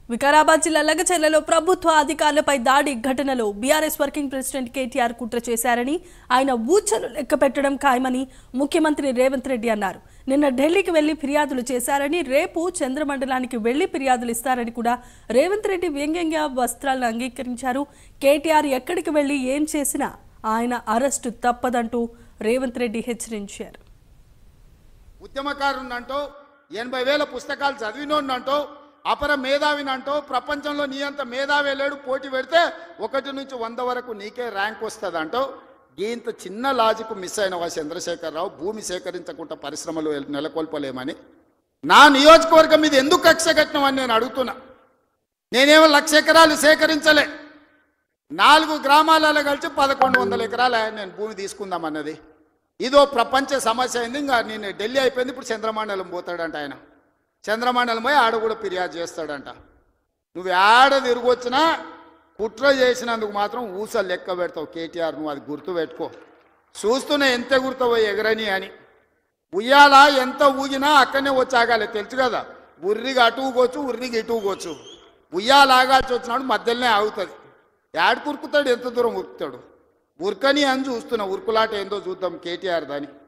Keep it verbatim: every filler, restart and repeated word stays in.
వికారాబాద్ జిల్లా లగచర్లలో ప్రభుత్వ అధికారులపై దాడి ఘటనలో బీఆర్ఎస్ వర్కింగ్ ప్రెసిడెంట్ కేటీఆర్ కుట్ర చేశారని, ఆయన ఊచలు లెక్కపెట్టడం ఖాయమని ముఖ్యమంత్రి రేవంత్ రెడ్డి అన్నారు. నిన్న ఢిల్లీకి వెళ్లి ఫిర్యాదులు చేశారని, రేపు చంద్రమండలానికి వెళ్లి ఫిర్యాదులు ఇస్తారని కూడా రేవంత్ రెడ్డి వ్యంగ్యంగా వస్త్రాలను అంగీకరించారు. కేటీఆర్ ఎక్కడికి వెళ్లి ఏం చేసినా ఆయన అరెస్టు తప్పదంటూ రేవంత్ రెడ్డి హెచ్చరించారు. ఉద్యమకారునంటో ఎనభై వేల పుస్తకాలు చదివినోన్నంటో అపర మేధావినంటో ప్రపంచంలో నీ అంత మేధావి లేడు, పోటీ పెడితే ఒకటి నుంచి వంద వరకు నీకే ర్యాంక్ వస్తుంది అంటో ఇంత చిన్న లాజిక్ మిస్ అయినవా చంద్రశేఖరరావు? భూమి సేకరించకుండా పరిశ్రమలు నెలకొల్పలేమని నా నియోజకవర్గం మీద ఎందుకు కక్ష కట్టినవని నేను అడుగుతున్నా. నేనేమో లక్ష ఎకరాలు సేకరించలే, నాలుగు గ్రామాలలో కలిసి పదకొండు వందల ఎకరాలు నేను భూమి తీసుకుందామన్నది. ఇదో ప్రపంచ సమస్య అయింది. ఇంకా నేను ఢిల్లీ అయిపోయింది, ఇప్పుడు చంద్రమండలం పోతాడంట. ఆయన చంద్రమండలం పోయి ఆడ కూడా ఫిర్యాదు చేస్తాడంట. నువ్వు ఆడ తిరిగి వచ్చినా కుట్ర చేసినందుకు మాత్రం ఊసలు లెక్క పెడతావు కేటీఆర్. నువ్వు అది గుర్తు పెట్టుకో. చూస్తూనే ఎంత గుర్తవో ఎగరని అని. ఉయ్యాల ఎంత ఊగినా అక్కడనే వచ్చి ఆగాలి, తెలుసు కదా. ఉర్రికి అటు ఊగొచ్చు, ఉర్రికి ఇటు ఊగొచ్చు. ఉయ్యాల ఆగాల్సి వచ్చినాడు మధ్యలోనే ఆగుతుంది. యాడ్ కురుకుతాడు, ఎంత దూరం ఉరుకుతాడు. ఉరకని అని చూస్తున్నా. ఉరుకులాట ఏందో చూద్దాం కేటీఆర్ దాని.